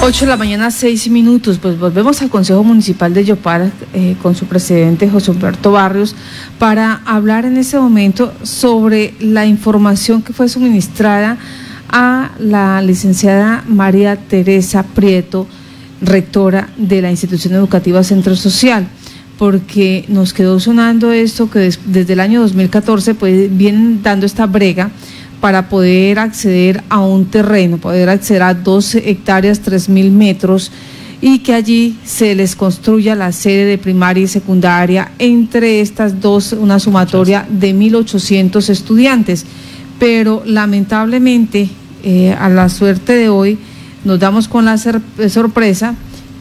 8 de la mañana, 6 minutos. Pues volvemos al Consejo Municipal de Yopal con su presidente José Humberto Barrios para hablar en ese momento sobre la información que fue suministrada a la licenciada María Teresa Prieto, rectora de la institución educativa Centro Social, porque nos quedó sonando esto que desde el año 2014 pues vienen dando esta brega para poder acceder a un terreno, poder acceder a 12 hectáreas, 3.000 metros, y que allí se les construya la sede de primaria y secundaria, entre estas dos una sumatoria de 1.800 estudiantes. Pero lamentablemente, a la suerte de hoy, nos damos con la sorpresa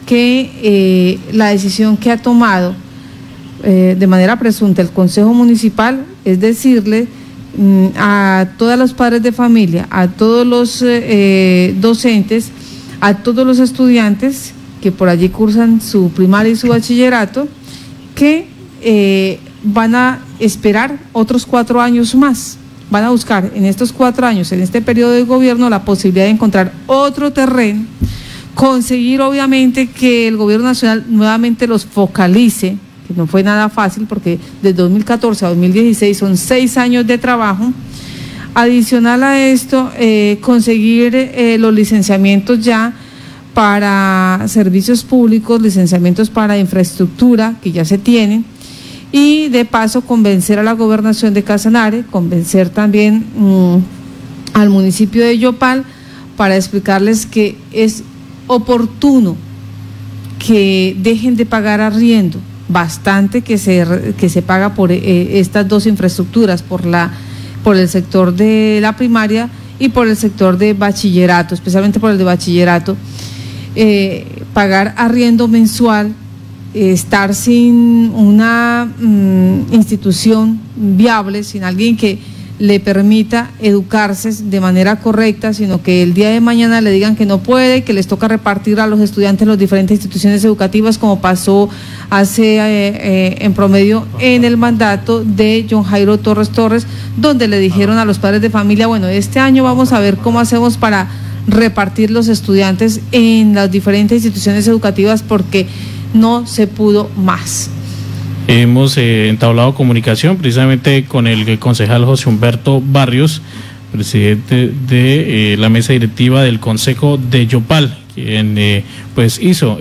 que la decisión que ha tomado de manera presunta el Consejo Municipal es decirle a todos los padres de familia, a todos los docentes, a todos los estudiantes que por allí cursan su primaria y su bachillerato, que van a esperar otros 4 años más. Van a buscar en estos 4 años, en este periodo de gobierno, la posibilidad de encontrar otro terreno, conseguir obviamente que el gobierno nacional nuevamente los focalice, que no fue nada fácil porque de 2014 a 2016 son 6 años de trabajo. Adicional a esto, conseguir los licenciamientos ya para servicios públicos, licenciamientos para infraestructura que ya se tienen, y de paso convencer a la gobernación de Casanare, convencer también al municipio de Yopal para explicarles que es oportuno que dejen de pagar arriendo, bastante que se paga por estas dos infraestructuras, por el sector de la primaria y por el sector de bachillerato, especialmente por el de bachillerato. Pagar arriendo mensual, estar sin una institución viable, sin alguien que le permita educarse de manera correcta, sino que el día de mañana le digan que no puede, que les toca repartir a los estudiantes en las diferentes instituciones educativas, como pasó hace en promedio en el mandato de John Jairo Torres, donde le dijeron a los padres de familia, bueno, este año vamos a ver cómo hacemos para repartir los estudiantes en las diferentes instituciones educativas, porque no se pudo más. Hemos entablado comunicación precisamente con el concejal José Humberto Barrios, presidente de la mesa directiva del Consejo de Yopal, quien pues hizo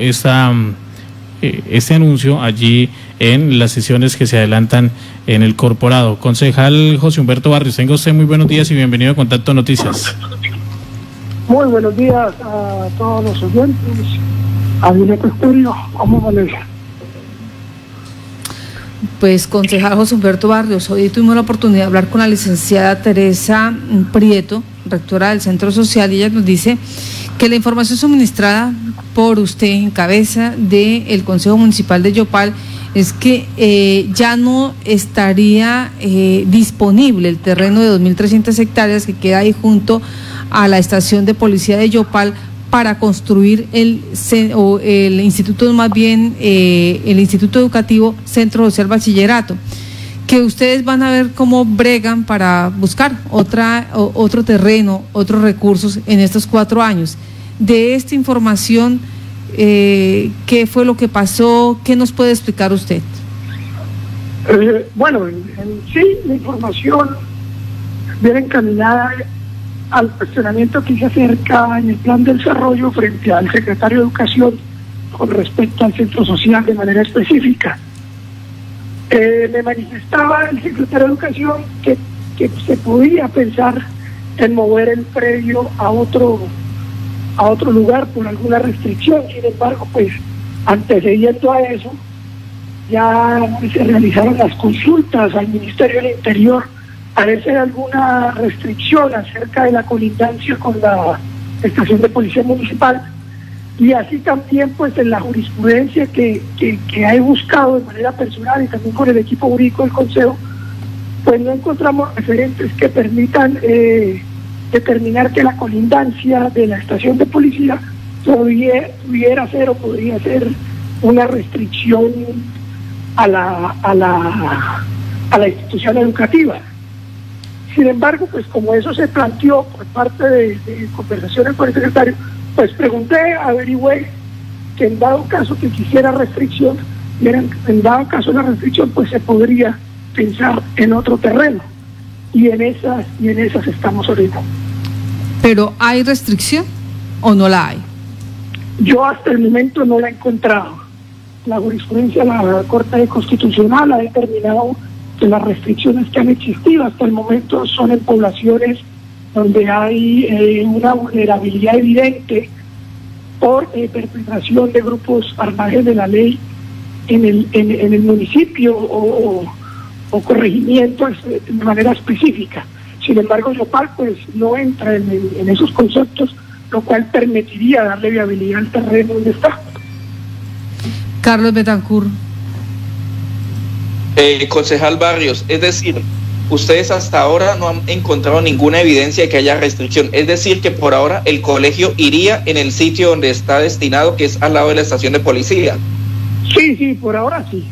este anuncio allí en las sesiones que se adelantan en el corporado. Concejal José Humberto Barrios, tenga usted muy buenos días y bienvenido a Contacto Noticias. Muy buenos días a todos los oyentes, a Directo Estéreo, ¿cómo amanece? Pues, concejal José Humberto Barrios, hoy tuvimos la oportunidad de hablar con la licenciada Teresa Prieto, rectora del Centro Social, y ella nos dice que la información suministrada por usted en cabeza del Consejo Municipal de Yopal es que ya no estaría disponible el terreno de 2.300 hectáreas que queda ahí junto a la estación de policía de Yopal para construir el instituto, más bien el Instituto Educativo Centro Social Bachillerato, que ustedes van a ver cómo bregan para buscar otro terreno, otros recursos en estos 4 años. De esta información, ¿qué fue lo que pasó? ¿Qué nos puede explicar usted? Bueno, en sí, la información viene encaminada al cuestionamiento que se acerca en el plan de desarrollo frente al secretario de Educación con respecto al centro social de manera específica. Me manifestaba el secretario de Educación que se podía pensar en mover el predio a otro lugar por alguna restricción. Sin embargo, pues antecediendo a eso, ya se realizaron las consultas al Ministerio del Interior a ver si hay alguna restricción acerca de la colindancia con la estación de policía municipal, y así también pues en la jurisprudencia que he buscado de manera personal y también con el equipo jurídico del Consejo, pues no encontramos referentes que permitan determinar que la colindancia de la estación de policía pudiera ser o podría ser una restricción a la institución educativa. Sin embargo, pues como eso se planteó por parte de conversaciones con el secretario, Pues pregunté, averigüé que en dado caso que quisiera restricción, en dado caso de la restricción, pues se podría pensar en otro terreno. Y en esas estamos ahorita. ¿Pero hay restricción o no la hay? Yo hasta el momento no la he encontrado. La jurisprudencia de la Corte Constitucional ha determinado que las restricciones que han existido hasta el momento son en poblaciones donde hay una vulnerabilidad evidente por perpetración de grupos al margen de la ley en el municipio o corregimientos de manera específica. Sin embargo, Yopal pues no entra en esos conceptos, lo cual permitiría darle viabilidad al terreno donde está. Carlos Betancur. Concejal Barrios, es decir, ustedes hasta ahora no han encontrado ninguna evidencia de que haya restricción, es decir, que por ahora el colegio iría en el sitio donde está destinado, que es al lado de la estación de policía. Sí, por ahora sí.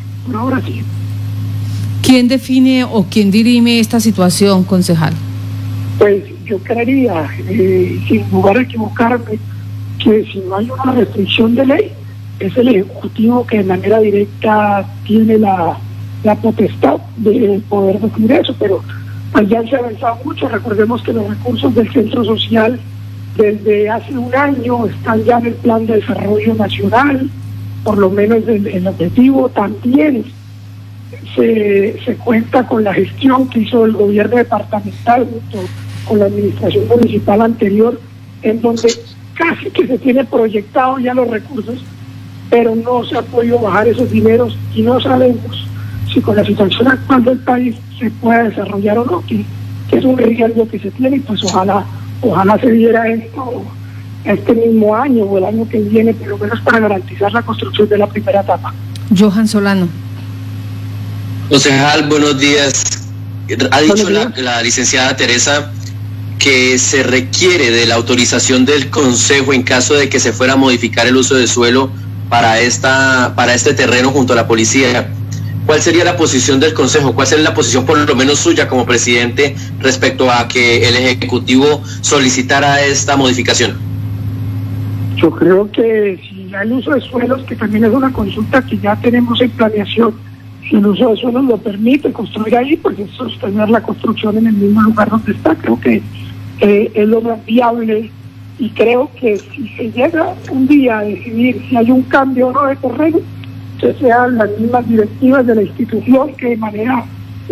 ¿Quién define o quién dirime esta situación, concejal? Pues yo creería, sin lugar a equivocarme, que si no hay una restricción de ley, es el Ejecutivo que de manera directa tiene la potestad de poder decidir eso, pero pues ya se ha avanzado mucho. Recordemos que los recursos del Centro Social desde hace un año están ya en el Plan de Desarrollo Nacional, por lo menos el objetivo también se cuenta con la gestión que hizo el gobierno departamental junto con la administración municipal anterior, en donde casi que se tiene proyectado ya los recursos, pero no se ha podido bajar esos dineros y no sabemos si con la situación actual del país se puede desarrollar o no, que es un riesgo que se tiene, y pues ojalá se diera esto este mismo año o el año que viene, por lo menos para garantizar la construcción de la primera etapa. Johan Solano. Concejal, buenos días. Ha dicho la licenciada Teresa que se requiere de la autorización del Consejo en caso de que se fuera a modificar el uso de suelo para este terreno junto a la policía. ¿Cuál sería la posición del Consejo? ¿Cuál sería la posición, por lo menos suya como presidente, respecto a que el Ejecutivo solicitara esta modificación? Yo creo que si el uso de suelos, que también es una consulta que ya tenemos en planeación, si el uso de suelos lo permite construir ahí, pues es sostener la construcción en el mismo lugar donde está. Creo que es lo más viable, y creo que si se llega un día a decidir si hay un cambio o no de terreno, que sean las mismas directivas de la institución que de manera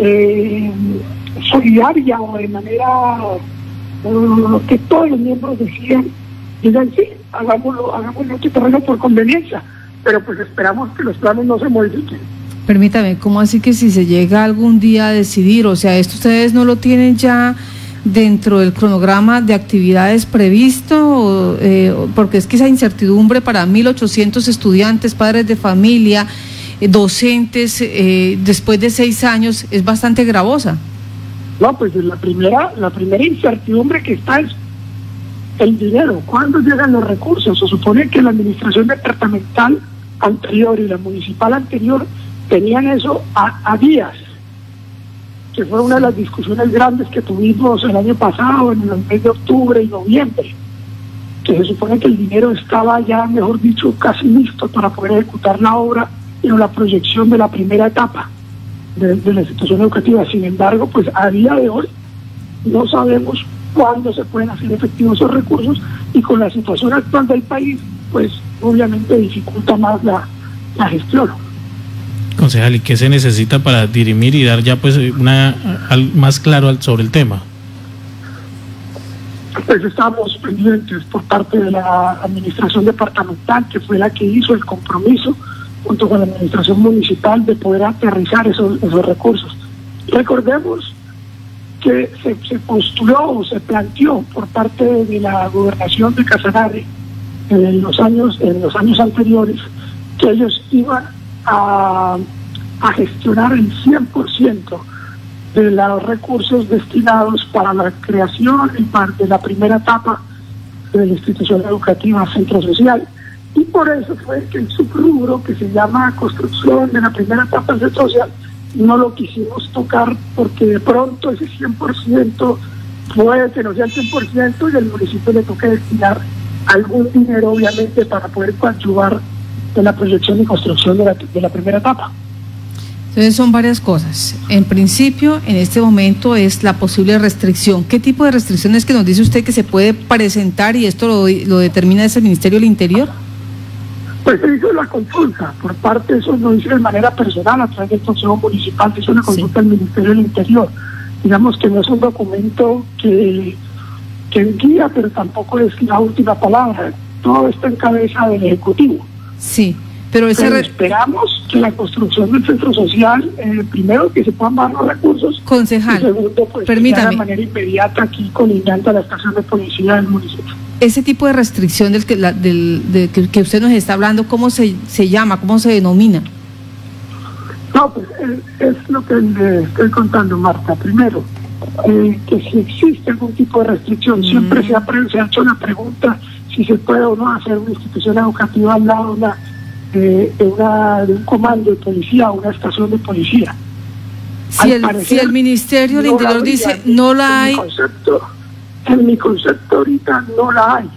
solidaria o de manera que todos los miembros digan sí, hagámoslo este terreno por conveniencia, pero pues esperamos que los planes no se modifiquen. Permítame, ¿cómo así que si se llega algún día a decidir? O sea, ¿esto ustedes no lo tienen ya dentro del cronograma de actividades previsto? Porque es que esa incertidumbre para 1.800 estudiantes, padres de familia, docentes, después de 6 años, es bastante gravosa. No, pues la primera incertidumbre que está es el dinero. ¿Cuándo llegan los recursos? Se supone que la administración departamental anterior y la municipal anterior tenían eso a días, que fue una de las discusiones grandes que tuvimos el año pasado, en el mes de octubre y noviembre, que se supone que el dinero estaba ya, mejor dicho, casi listo para poder ejecutar la obra y la proyección de la primera etapa de la institución educativa. Sin embargo, pues a día de hoy no sabemos cuándo se pueden hacer efectivos esos recursos, y con la situación actual del país, pues obviamente dificulta más la gestión. Concejal, ¿y qué se necesita para dirimir y dar ya pues más claro sobre el tema? Pues estamos pendientes por parte de la administración departamental, que fue la que hizo el compromiso junto con la administración municipal de poder aterrizar esos recursos. Recordemos que se postuló o se planteó por parte de la gobernación de Casanare en los años anteriores que ellos iban a gestionar el 100% de los recursos destinados para la creación de la primera etapa de la institución educativa Centro Social, y por eso fue que el subrubro que se llama construcción de la primera etapa del Centro Social no lo quisimos tocar, porque de pronto ese 100% puede que no sea el 100% y el municipio le toque destinar algún dinero obviamente para poder coadyuvar en la proyección y construcción de la primera etapa. Entonces son varias cosas. En principio, en este momento es la posible restricción. ¿Qué tipo de restricciones que nos dice usted que se puede presentar y esto lo determina ese Ministerio del Interior? Pues se hizo la consulta, por parte, eso lo hizo de manera personal a través del Consejo Municipal, se hizo una consulta al Ministerio del Interior. Digamos que no es un documento que guía, pero tampoco es la última palabra. Todo está en cabeza del Ejecutivo. Sí, pero esperamos que la construcción del centro social, primero, que se puedan dar los recursos. Concejal, y segundo, pues, permítame, de manera inmediata aquí colindante a la estación de policía del municipio. Ese tipo de restricción que usted nos está hablando, ¿cómo se llama? ¿Cómo se denomina? No, pues es lo que le estoy contando, Marta. Primero, que si existe algún tipo de restricción, siempre se ha hecho la pregunta si se puede o no hacer una institución educativa al lado de un comando de policía o una estación de policía. Si el Ministerio del Interior dice no la hay... En mi concepto ahorita no la hay.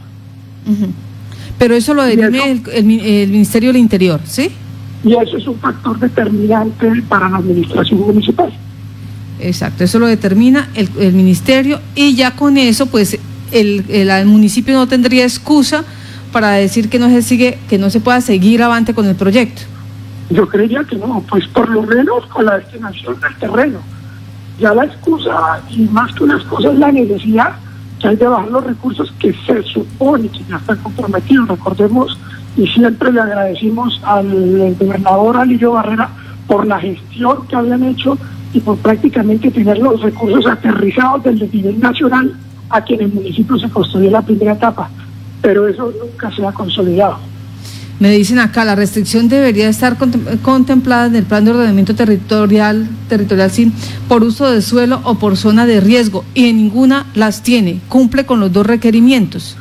Pero eso lo dirime el Ministerio del Interior, ¿sí? Y eso es un factor determinante para la administración municipal. Exacto, eso lo determina el Ministerio, y ya con eso pues el municipio no tendría excusa para decir que no se pueda seguir avante con el proyecto. Yo creería que no, pues por lo menos con la destinación del terreno. Ya la excusa, y más que una excusa, es la necesidad que hay de bajar los recursos que se supone que ya están comprometidos. Recordemos, y siempre le agradecimos al gobernador Alirio Barrera por la gestión que habían hecho y por prácticamente tener los recursos aterrizados desde el nivel nacional a que en el municipio se construyó la primera etapa, pero eso nunca se ha consolidado. Me dicen acá, la restricción debería estar contemplada en el plan de ordenamiento territorial sí, por uso de suelo o por zona de riesgo, y en ninguna las tiene. Cumple con los dos requerimientos.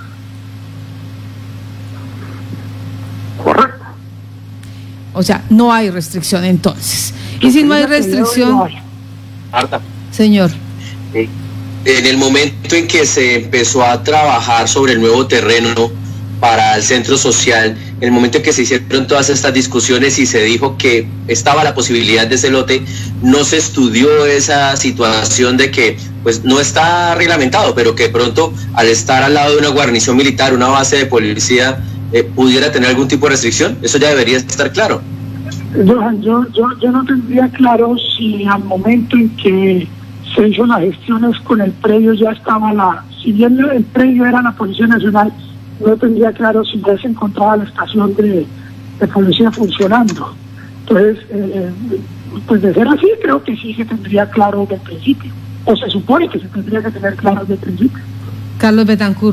Correcto. O sea, no hay restricción entonces. Y si no hay restricción... Marta. Señor. En el momento en que se empezó a trabajar sobre el nuevo terreno para el centro social, en el momento en que se hicieron todas estas discusiones y se dijo que estaba la posibilidad de ese lote, no se estudió esa situación de que pues no está reglamentado, pero que de pronto al estar al lado de una guarnición militar, una base de policía, pudiera tener algún tipo de restricción. Eso ya debería estar claro. Yo no tendría claro si al momento en que se hizo las gestiones con el predio ya estaba si bien el predio era la Policía Nacional, no tendría claro si ya se encontraba la estación de policía funcionando. Entonces, pues de ser así, creo que sí se tendría claro desde el principio, o se supone que se tendría que tener claro desde el principio. Carlos Betancourt.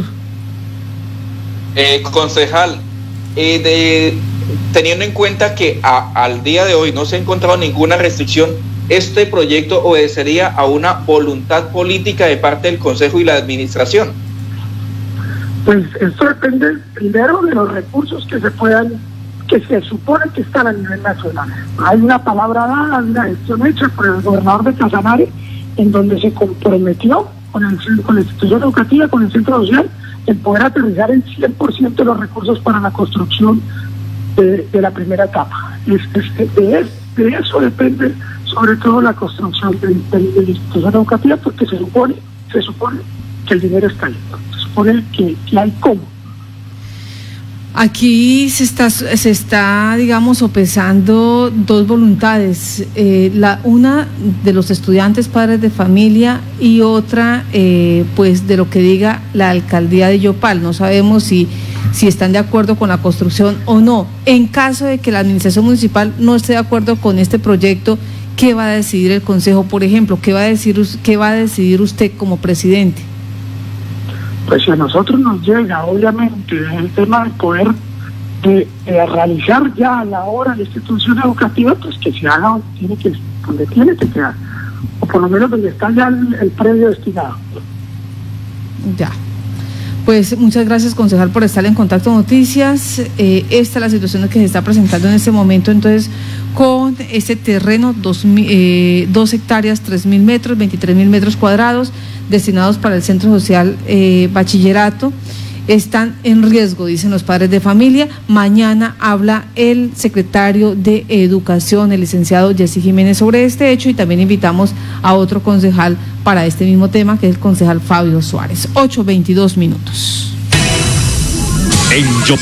Concejal, teniendo en cuenta que al día de hoy no se ha encontrado ninguna restricción, ¿este proyecto obedecería a una voluntad política de parte del Consejo y la Administración? Pues esto depende primero de los recursos que se supone que están a nivel nacional. Hay una palabra dada, una gestión hecha por el gobernador de Casanare, en donde se comprometió con la institución educativa, con el centro social, en poder aterrizar el 100% de los recursos para la construcción de la primera etapa. De eso depende sobre todo la construcción de la institución educativa, porque se supone que el dinero está ahí. Que hay cómo. Aquí se está, digamos, sopesando dos voluntades, una de los estudiantes, padres de familia, y otra, pues, de lo que diga la alcaldía de Yopal. No sabemos si están de acuerdo con la construcción o no. En caso de que la administración municipal no esté de acuerdo con este proyecto, ¿qué va a decidir el consejo, por ejemplo? ¿Qué va a decidir usted como presidente? Pues si a nosotros nos llega, obviamente, el tema de poder realizar ya a la hora la institución educativa, pues que se haga donde tiene que quedar, o por lo menos donde está ya el predio destinado. Ya. Pues muchas gracias, concejal, por estar en Contacto Noticias. Esta es la situación que se está presentando en este momento, entonces, con este terreno, 2 hectáreas, 3.000 metros, 23.000 metros cuadrados, destinados para el Centro Social Bachillerato, están en riesgo, dicen los padres de familia. Mañana habla el secretario de Educación, el licenciado Jessy Jiménez, sobre este hecho, y también invitamos a otro concejal para este mismo tema, que es el concejal Fabio Suárez. 8:22.